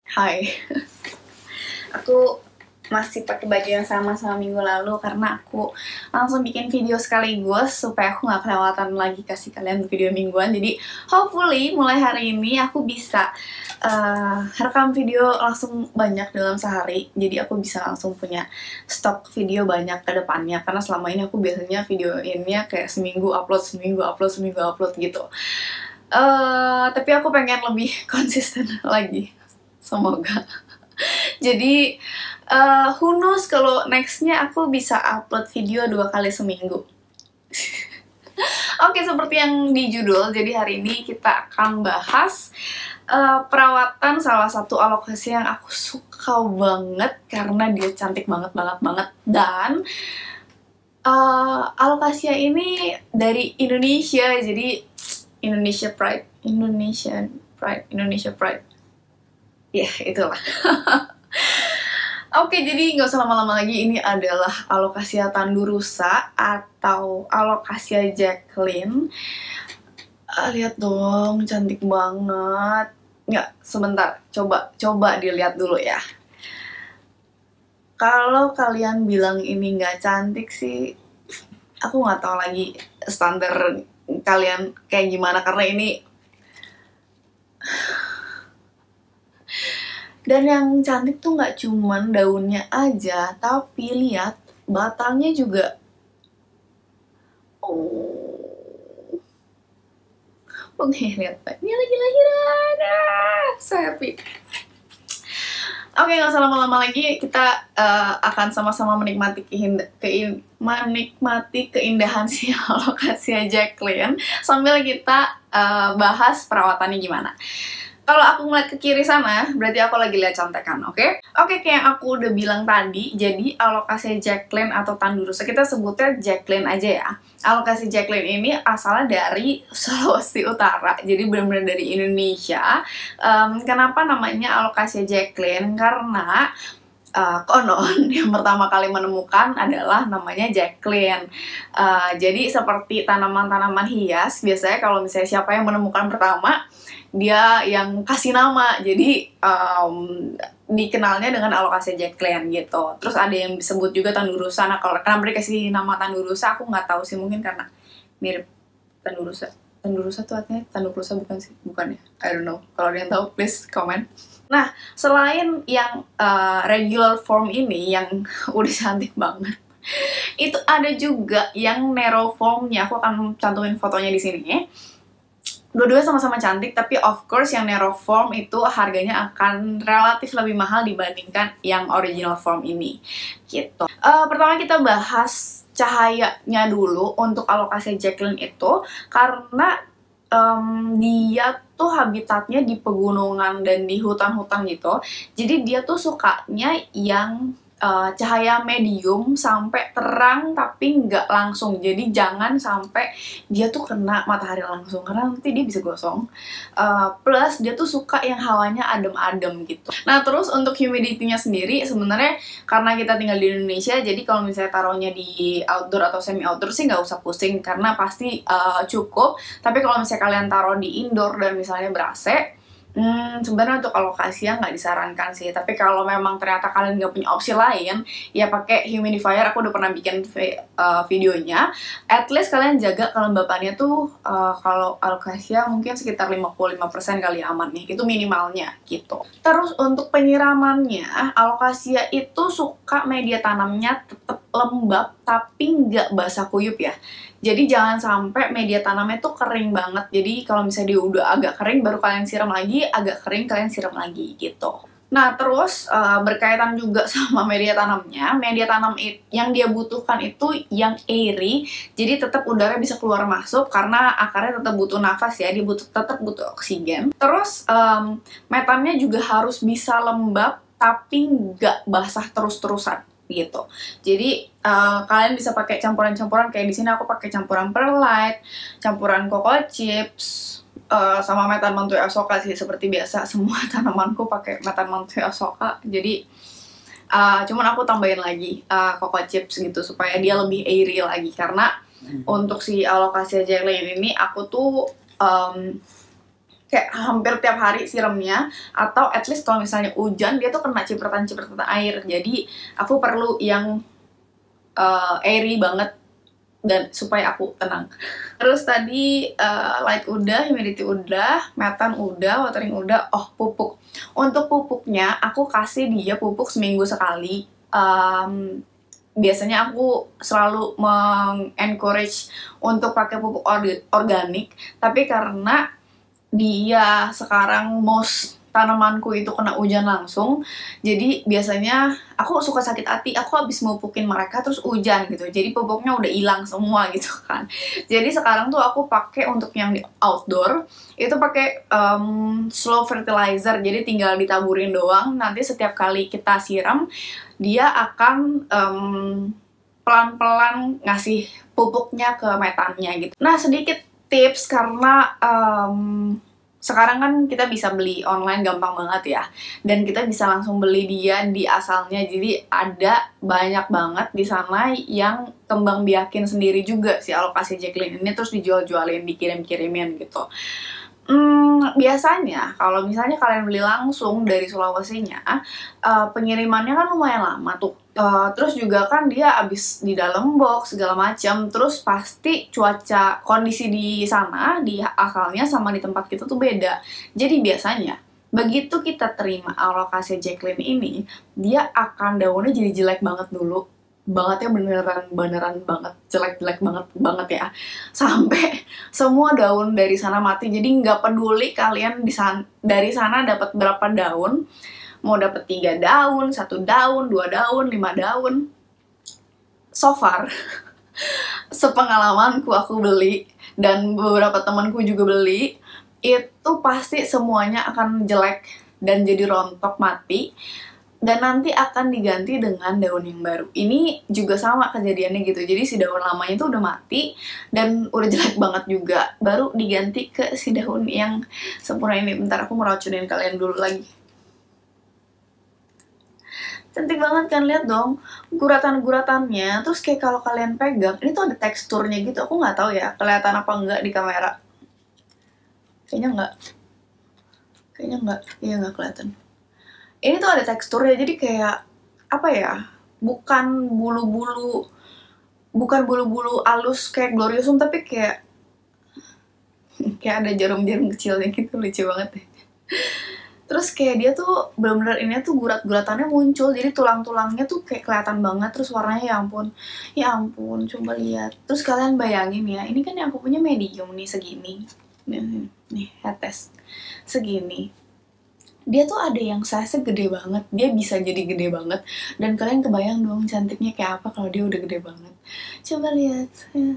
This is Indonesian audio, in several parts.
Hai, aku masih pakai baju yang sama minggu lalu karena aku langsung bikin video sekaligus supaya aku nggak kelewatan lagi kasih kalian video mingguan. Jadi hopefully mulai hari ini aku bisa rekam video langsung banyak dalam sehari. Jadi aku bisa langsung punya stok video banyak ke depannya, karena selama ini aku biasanya videoinnya kayak seminggu upload gitu. Tapi aku pengen lebih konsisten lagi, semoga. Jadi who knows kalau nextnya aku bisa upload video 2 kali seminggu. Oke, seperti yang di judul, jadi hari ini kita akan bahas perawatan salah satu alokasi yang aku suka banget karena dia cantik banget. Dan alokasia ini dari Indonesia, jadi Indonesia Pride. Ya, itulah. Oke, jadi nggak usah lama-lama lagi. Ini adalah Alokasia tandurusa atau Alokasia Jacqueline. Lihat dong, cantik banget. Nggak, sebentar. Coba dilihat dulu ya. Kalau kalian bilang ini nggak cantik sih, aku nggak tahu lagi standar kalian kayak gimana, karena ini. Dan yang cantik tuh nggak cuman daunnya aja, tapi lihat batangnya juga. Oke, lihat, dia lagi lahiran. So happy. Oke, nggak usah lama-lama lagi, kita akan sama-sama menikmati keindahan si Alokasia Jacqueline sambil kita bahas perawatannya gimana. Kalau aku ngeliat ke kiri sana, berarti aku lagi lihat contekan, oke? Oke, kayak yang aku udah bilang tadi, jadi Alokasia Jacqueline atau tandurusa, kita sebutnya Jacqueline aja ya. Alokasia Jacqueline ini asalnya dari Sulawesi Utara, jadi benar-benar dari Indonesia. Kenapa namanya Alokasia Jacqueline? Karena konon yang pertama kali menemukan adalah namanya Jacqueline. Jadi seperti tanaman-tanaman hias, biasanya kalau misalnya siapa yang menemukan pertama, dia yang kasih nama. Jadi dikenalnya dengan Alokasia Jacqueline gitu. Terus ada yang disebut juga tandurusa. Nah, kalau kenapa dikasih nama tandurusa aku nggak tahu sih, mungkin karena mirip tandurusa. Tandurusa tuh artinya tanduk rusa, bukan sih? Bukan ya? I don't know. Kalau ada yang tahu, please comment. Nah, selain yang regular form ini yang udah cantik banget, itu ada juga yang narrow formnya. Aku akan cantumin fotonya di sini ya. Dua-duanya sama-sama cantik, tapi of course yang narrow form itu harganya akan relatif lebih mahal dibandingkan yang original form ini gitu. Pertama kita bahas cahayanya dulu untuk Alokasia Jacqueline itu, karena dia tuh habitatnya di pegunungan dan di hutan-hutan gitu. Jadi dia tuh sukanya yang cahaya medium sampai terang tapi nggak langsung. Jadi jangan sampai dia tuh kena matahari langsung, karena nanti dia bisa gosong. Plus dia tuh suka yang hawanya adem-adem gitu. Nah, terus untuk humidity-nya sendiri sebenarnya karena kita tinggal di Indonesia, jadi kalau misalnya taruhnya di outdoor atau semi outdoor sih nggak usah pusing karena pasti cukup. Tapi kalau misalnya kalian taruh di indoor dan misalnya ber-AC, sebenarnya untuk Alokasia nggak disarankan sih. Tapi kalau memang ternyata kalian nggak punya opsi lain, ya pakai humidifier. Aku udah pernah bikin videonya. At least kalian jaga kelembapannya tuh kalau Alokasia mungkin sekitar 55% kali aman nih. Itu minimalnya gitu. Terus untuk penyiramannya, Alokasia itu suka media tanamnya tetap lembab tapi nggak basah kuyup ya. Jadi jangan sampai media tanamnya tuh kering banget. Jadi kalau misalnya dia udah agak kering baru kalian siram lagi, agak kering kalian siram lagi gitu. Nah, terus berkaitan juga sama media tanamnya. Media tanam yang dia butuhkan itu yang airy. Jadi tetap udara bisa keluar masuk karena akarnya tetap butuh nafas ya. Dia tetap butuh oksigen. Terus metannya juga harus bisa lembab tapi nggak basah terus-terusan gitu. Jadi kalian bisa pakai campuran-campuran, kayak di sini aku pakai campuran perlite, campuran cocoa chips, sama metan mentui asoka sih. Seperti biasa semua tanamanku pakai metan mentui asoka. Jadi cuman aku tambahin lagi cocoa chips gitu supaya dia lebih airy lagi, karena untuk si Alokasia Jacqueline ini aku tuh kayak hampir tiap hari siramnya, atau at least kalau misalnya hujan dia tuh kena cipratan-cipratan air. Jadi aku perlu yang airy banget dan supaya aku tenang. Terus tadi light udah, humidity udah, metan udah, watering udah. Oh, pupuk. Untuk pupuknya aku kasih dia pupuk seminggu sekali. Biasanya aku selalu mengencourage untuk pakai pupuk organik, tapi karena dia sekarang tanamanku itu kena hujan langsung, jadi biasanya aku suka sakit hati, aku habis mupukin mereka terus hujan gitu, jadi pupuknya udah hilang semua gitu kan. Jadi sekarang tuh aku pakai untuk yang di outdoor itu pakai slow fertilizer, jadi tinggal ditaburin doang, nanti setiap kali kita siram dia akan pelan-pelan ngasih pupuknya ke metannya gitu. Nah, sedikit tips karena sekarang kan kita bisa beli online gampang banget ya, dan kita bisa langsung beli dia di asalnya. Jadi ada banyak banget di sana yang kembang biakin sendiri juga si Alocasia Jacqueline ini, terus dijual-jualin, dikirim-kirimin gitu. Biasanya kalau misalnya kalian beli langsung dari Sulawesinya, pengirimannya kan lumayan lama tuh. Terus juga kan dia abis di dalam box segala macam, terus pasti cuaca kondisi di sana di asalnya sama di tempat kita tuh beda. Jadi biasanya begitu kita terima Alocasia Jacqueline ini, dia akan daunnya jadi jelek banget dulu. Banget ya, beneran banget, jelek banget ya, sampai semua daun dari sana mati. Jadi nggak peduli kalian dari sana dapat berapa daun, mau dapat 3 daun, 1 daun, 2 daun, 5 daun, so far sepengalamanku aku beli dan beberapa temanku juga beli, itu pasti semuanya akan jelek dan jadi rontok, mati, dan nanti akan diganti dengan daun yang baru. Ini juga sama kejadiannya gitu. Jadi si daun lamanya itu udah mati dan udah jelek banget juga, baru diganti ke si daun yang sempurna ini. Bentar, aku meracunin kalian dulu lagi. Cantik banget kan, lihat dong guratan-guratannya. Terus kayak kalau kalian pegang, ini tuh ada teksturnya gitu. Aku nggak tahu ya kelihatan apa enggak di kamera. Kayaknya enggak. Iya, nggak kelihatan. Ini tuh ada teksturnya, jadi kayak apa ya, bukan bulu-bulu halus kayak gloriosum, tapi kayak ada jarum-jarum kecilnya gitu, lucu banget deh. Terus kayak dia tuh bener-bener, ini tuh gurat-guratannya muncul, jadi tulang-tulangnya tuh kayak kelihatan banget, terus warnanya ya ampun, coba lihat. Terus kalian bayangin ya, ini kan yang aku punya medium nih, segini nih head test segini. Dia tuh ada yang size gede banget, dia bisa jadi gede banget, dan kalian kebayang dong cantiknya kayak apa kalau dia udah gede banget. Coba lihat.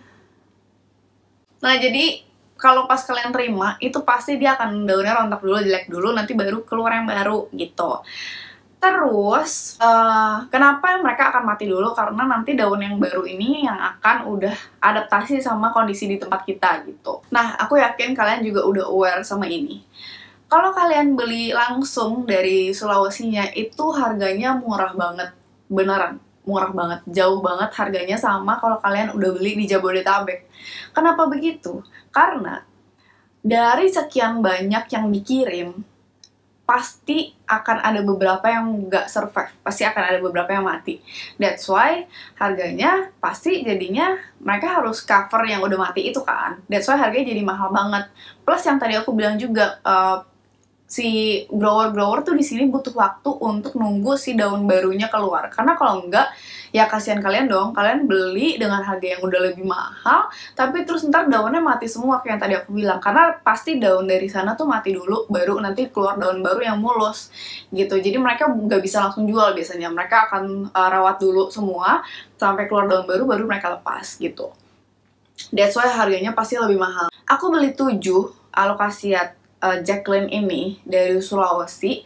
Nah, jadi kalau pas kalian terima, itu pasti dia akan daunnya rontok dulu, jelek dulu, nanti baru keluar yang baru gitu. Terus, kenapa mereka akan mati dulu? Karena nanti daun yang baru ini yang akan udah adaptasi sama kondisi di tempat kita gitu. Nah, aku yakin kalian juga udah aware sama ini. Kalau kalian beli langsung dari Sulawesinya, itu harganya murah banget. Beneran, murah banget. Jauh banget harganya sama kalau kalian udah beli di Jabodetabek. Kenapa begitu? Karena dari sekian banyak yang dikirim, pasti akan ada beberapa yang nggak survive. Pasti akan ada beberapa yang mati. That's why harganya pasti jadinya mereka harus cover yang udah mati itu kan. That's why harganya jadi mahal banget. Plus yang tadi aku bilang juga, si grower tuh di sini butuh waktu untuk nunggu si daun barunya keluar. Karena kalau enggak, ya kasihan kalian dong. Kalian beli dengan harga yang udah lebih mahal, tapi terus ntar daunnya mati semua kayak yang tadi aku bilang. Karena pasti daun dari sana tuh mati dulu, baru nanti keluar daun baru yang mulus gitu. Jadi mereka nggak bisa langsung jual biasanya. Mereka akan rawat dulu semua sampai keluar daun baru mereka lepas gitu. That's why harganya pasti lebih mahal. Aku beli 7 Alocasia Jacqueline ini dari Sulawesi,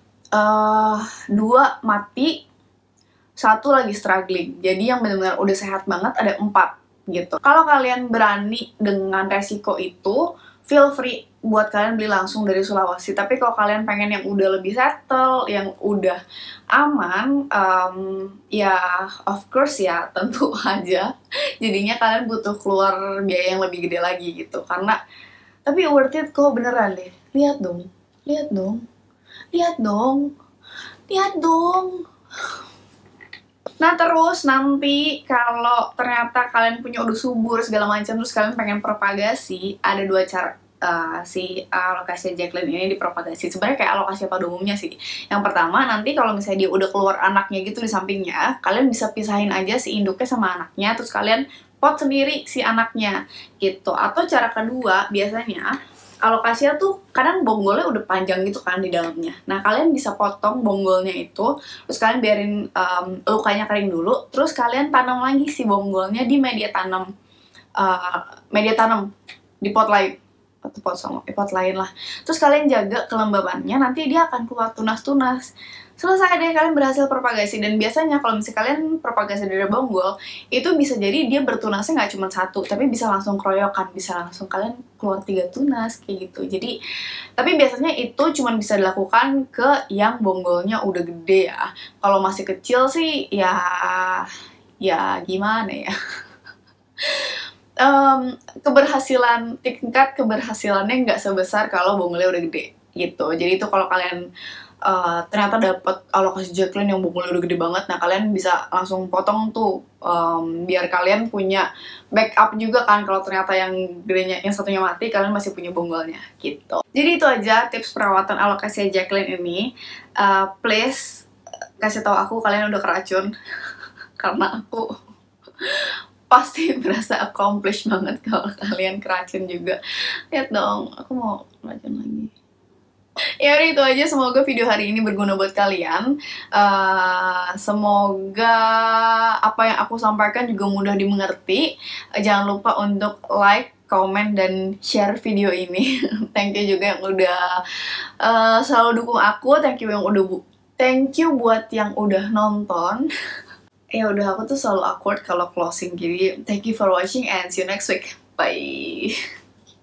2 mati, 1 lagi struggling. Jadi yang benar-benar udah sehat banget ada 4 gitu. Kalau kalian berani dengan resiko itu, feel free buat kalian beli langsung dari Sulawesi. Tapi kalau kalian pengen yang udah lebih settle, yang udah aman, ya of course ya tentu aja jadinya kalian butuh keluar biaya yang lebih gede lagi gitu. Karena tapi worth it kok, beneran deh. Lihat dong, lihat dong, lihat dong, lihat dong. Nah terus nanti kalau ternyata kalian punya udah subur segala macam terus kalian pengen propagasi, ada dua cara si alokasia Jacqueline ini dipropagasi. Sebenarnya kayak alokasia pada umumnya sih. Yang pertama nanti kalau misalnya dia udah keluar anaknya gitu di sampingnya, kalian bisa pisahin aja si induknya sama anaknya, terus kalian pot sendiri si anaknya gitu. Atau cara kedua biasanya alokasia tuh kadang bonggolnya udah panjang gitu kan di dalamnya. Nah kalian bisa potong bonggolnya itu, terus kalian biarin lukanya kering dulu, terus kalian tanam lagi si bonggolnya di media tanam di pot lain atau pot lain lah. Terus kalian jaga kelembabannya, nanti dia akan keluar tunas-tunas. Selesai deh, kalian berhasil propagasi. Dan biasanya kalau misalnya kalian propagasi dari bonggol, itu bisa jadi dia bertunasnya nggak cuma satu, tapi bisa langsung keroyokan, bisa langsung kalian keluar 3 tunas kayak gitu. Jadi, tapi biasanya itu cuma bisa dilakukan ke yang bonggolnya udah gede ya. Kalau masih kecil sih ya gimana ya. Tingkat keberhasilannya nggak sebesar kalau bonggolnya udah gede gitu. Jadi itu kalau kalian ternyata dapat alokasi Jacqueline yang bonggolnya udah gede banget, nah kalian bisa langsung potong tuh biar kalian punya backup juga kan kalau ternyata yang gedenya yang satunya mati, kalian masih punya bonggolnya gitu. Jadi itu aja tips perawatan alokasi Jacqueline ini. Please kasih tahu aku kalian udah keracun karena aku pasti berasa accomplish banget kalau kalian keracun juga. Lihat dong, aku mau keracun lagi. Ya udah itu aja, semoga video hari ini berguna buat kalian. Semoga apa yang aku sampaikan juga mudah dimengerti. Jangan lupa untuk like, komen, dan share video ini. Thank you juga yang udah selalu dukung aku. Thank you buat yang udah nonton. Ya udah, aku tuh selalu awkward kalau closing, jadi thank you for watching and see you next week. Bye.